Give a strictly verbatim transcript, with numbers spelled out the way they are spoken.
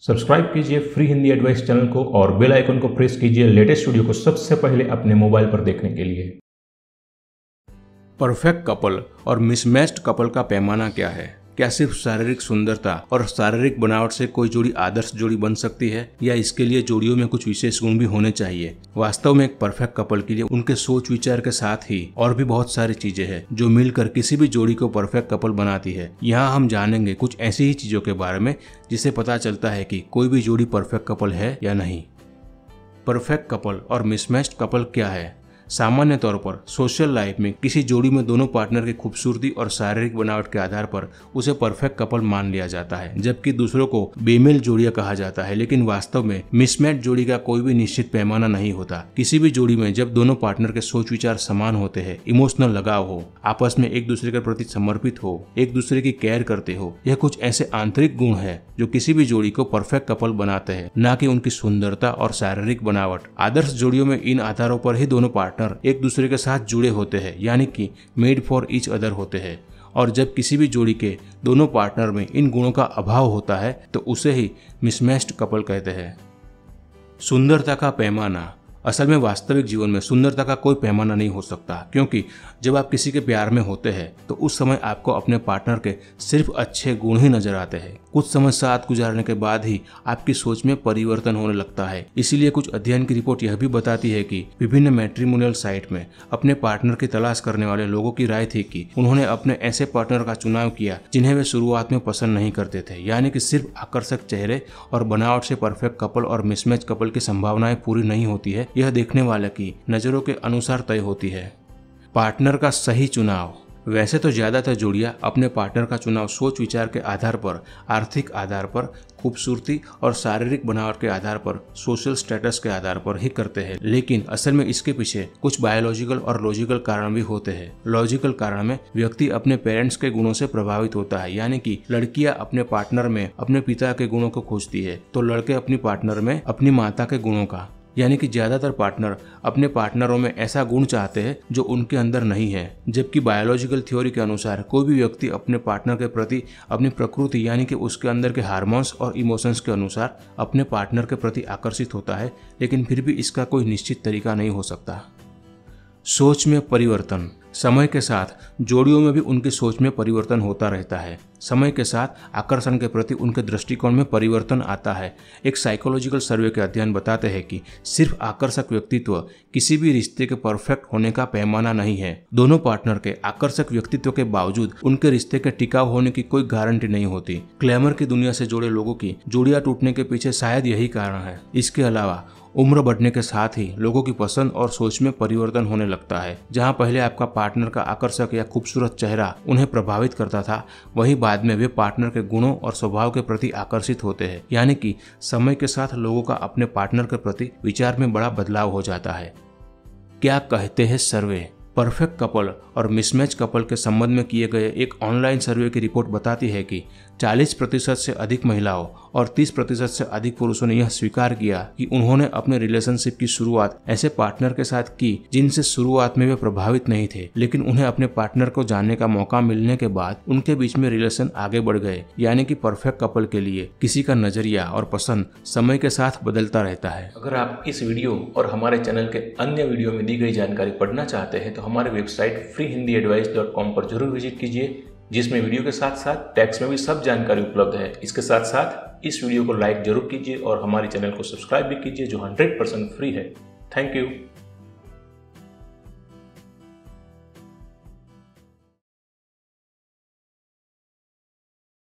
Subscribe कीजिए free Hindi advice channel को और बेल आइकन को प्रेस कीजिए लेटेस्ट वीडियो को सबसे पहले अपने मोबाइल पर देखने के लिए। परफेक्ट कपल और मिसमैच्ड कपल का पैमाना क्या है? क्या सिर्फ शारीरिक सुंदरता और शारीरिक बनावट से कोई जोड़ी आदर्श जोड़ी बन सकती है, या इसके लिए जोड़ियों में कुछ विशेष गुण भी होने चाहिए? वास्तव में एक परफेक्ट कपल के लिए उनके सोच विचार के साथ ही और भी बहुत सारी चीजें हैं जो मिलकर किसी भी जोड़ी को परफेक्ट कपल बनाती है। यहाँ हम जानेंगे कुछ ऐसी ही चीजों के बारे में जिससे पता चलता है कि कोई भी जोड़ी परफेक्ट कपल है या नहीं। परफेक्ट कपल और मिसमैच्ड कपल क्या है? सामान्य तौर पर सोशल लाइफ में किसी जोड़ी में दोनों पार्टनर की खूबसूरती और शारीरिक बनावट के आधार पर उसे परफेक्ट कपल मान लिया जाता है, जबकि दूसरों को बेमेल जोड़ियां कहा जाता है। लेकिन वास्तव में मिसमैच जोड़ी का कोई भी निश्चित पैमाना नहीं होता। किसी भी जोड़ी में जब दोनों पार्टनर के सोच विचार समान होते हैं, इमोशनल लगाव हो, आपस में एक दूसरे के प्रति समर्पित हो, एक दूसरे की केयर करते हो, यह कुछ ऐसे आंतरिक गुण है जो किसी भी जोड़ी को परफेक्ट कपल बनाते हैं, न कि उनकी सुंदरता और शारीरिक बनावट। आदर्श जोड़ियों में इन आधारों पर ही दोनों पार्टनर एक दूसरे के साथ जुड़े होते हैं, यानी कि मेड फॉर ईच अदर होते हैं। और जब किसी भी जोड़ी के दोनों पार्टनर में इन गुणों का अभाव होता है तो उसे ही मिसमैच्ड कपल कहते हैं। सुंदरता का पैमाना। असल में वास्तविक जीवन में सुंदरता का कोई पैमाना नहीं हो सकता, क्योंकि जब आप किसी के प्यार में होते हैं तो उस समय आपको अपने पार्टनर के सिर्फ अच्छे गुण ही नजर आते हैं। कुछ समय साथ गुजारने के बाद ही आपकी सोच में परिवर्तन होने लगता है। इसीलिए कुछ अध्ययन की रिपोर्ट यह भी बताती है कि विभिन्न मैट्रिमोनियल साइट में अपने पार्टनर की तलाश करने वाले लोगों की राय थी कि उन्होंने अपने ऐसे पार्टनर का चुनाव किया जिन्हें वे शुरुआत में पसंद नहीं करते थे, यानी कि सिर्फ आकर्षक चेहरे और बनावट से परफेक्ट कपल और मिसमैच कपल की संभावनाएं पूरी नहीं होती है, यह देखने वाले की नजरों के अनुसार तय होती है। पार्टनर का सही चुनाव। वैसे तो ज्यादातर जोड़ियां अपने पार्टनर का चुनाव सोच विचार के आधार पर, आर्थिक आधार पर, खूबसूरती और शारीरिक बनावट के आधार पर, सोशल स्टेटस के आधार पर ही करते हैं। लेकिन असल में इसके पीछे कुछ बायोलॉजिकल और लॉजिकल कारण भी होते हैं। लॉजिकल कारण में व्यक्ति अपने पेरेंट्स के गुणों से प्रभावित होता है, यानी कि लड़कियां अपने पार्टनर में अपने पिता के गुणों को खोजती है तो लड़के अपनी पार्टनर में अपनी माता के गुणों का। यानी कि ज्यादातर पार्टनर अपने पार्टनरों में ऐसा गुण चाहते हैं जो उनके अंदर नहीं है। जबकि बायोलॉजिकल थ्योरी के अनुसार कोई भी व्यक्ति अपने पार्टनर के प्रति अपनी प्रकृति यानी कि उसके अंदर के हार्मोन्स और इमोशंस के अनुसार अपने पार्टनर के प्रति आकर्षित होता है, लेकिन फिर भी इसका कोई निश्चित तरीका नहीं हो सकता। सोच में परिवर्तन। समय के साथ जोड़ियों में भी उनकी सोच में परिवर्तन होता रहता है। समय के साथ आकर्षण के प्रति उनके दृष्टिकोण में परिवर्तन आता है। एक साइकोलॉजिकल सर्वे के अध्ययन बताते हैं कि सिर्फ आकर्षक व्यक्तित्व किसी भी रिश्ते के परफेक्ट होने का पैमाना नहीं है। दोनों पार्टनर के आकर्षक व्यक्तित्व के बावजूद उनके रिश्ते के टिकाऊ होने की कोई गारंटी नहीं होती। ग्लैमर की दुनिया से जुड़े लोगों की जोड़ियां टूटने के पीछे शायद यही कारण है। इसके अलावा उम्र बढ़ने के साथ ही लोगों की पसंद और सोच में परिवर्तन होने लगता है। जहां पहले आपका पार्टनर का आकर्षक या खूबसूरत चेहरा उन्हें प्रभावित करता था, वहीं बाद में वे पार्टनर के गुणों और स्वभाव के प्रति आकर्षित होते हैं। यानी कि समय के साथ लोगों का अपने पार्टनर के प्रति विचार में बड़ा बदलाव हो जाता है। क्या कहते हैं सर्वे? परफेक्ट कपल और मिसमैच कपल के संबंध में किए गए एक ऑनलाइन सर्वे की रिपोर्ट बताती है कि चालीस प्रतिशत से अधिक महिलाओं और तीस प्रतिशत से अधिक पुरुषों ने यह स्वीकार किया कि उन्होंने अपने रिलेशनशिप की शुरुआत ऐसे पार्टनर के साथ की जिनसे शुरुआत में वे प्रभावित नहीं थे, लेकिन उन्हें अपने पार्टनर को जानने का मौका मिलने के बाद उनके बीच में रिलेशन आगे बढ़ गए। यानी कि परफेक्ट कपल के लिए किसी का नजरिया और पसंद समय के साथ बदलता रहता है। अगर आप इस वीडियो और हमारे चैनल के अन्य वीडियो में दी गई जानकारी पढ़ना चाहते हैं तो हमारे website free Hindi advice dot com पर जरूर विजिट कीजिए, जिसमें वीडियो के साथ साथ टेक्स्ट में भी सब जानकारी उपलब्ध है। इसके साथ साथ इस वीडियो को लाइक जरूर कीजिए और हमारे चैनल को सब्सक्राइब भी कीजिए, जो हंड्रेड परसेंट फ्री है। Thank you.